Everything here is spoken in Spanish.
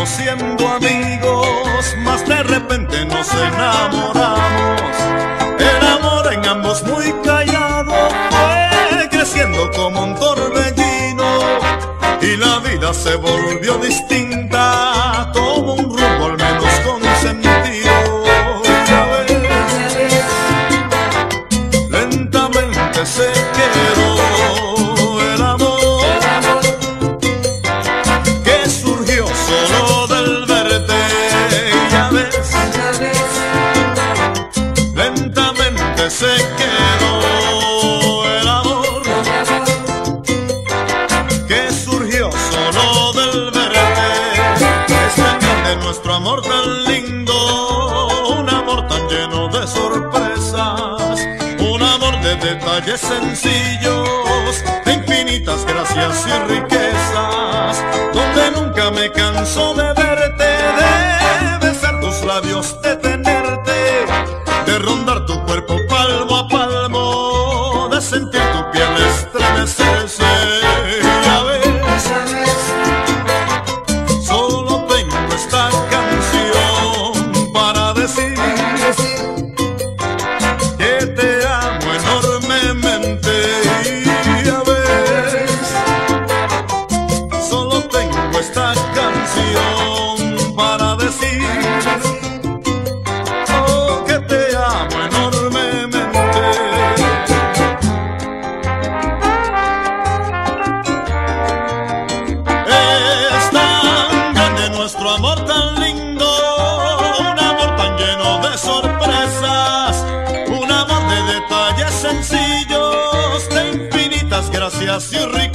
siendo amigos, mas de repente nos enamoramos. El amor en ambos muy callado fue creciendo como un torbellino, y la vida se volvió distinta, tomó un rumbo al menos con sentido. Ya ves, lentamente se quedó el amor que surgió solo del verte. Ya ves, lentamente se quedó el amor que surgió solo del verte. Es tan grande nuestro amor tan lindo, un amor tan lleno de sorpresas, un amor de detalles sencillos, de infinitas gracias y riquezas, donde nunca me canso de verte, de besar tus labios, de tenerte, de rondar tu cuerpo palmo a palmo, de sentir tu piel estremecerse. Ya ves, solo tengo esta canción para decir que te amo enormemente. Ya ves, solo tengo esta canción para decir que te amo enormemente. Es tan grande nuestro amor tan lindo, un amor tan lleno de sorpresas, un amor de detalles sencillos, de infinitas gracias y riquezas,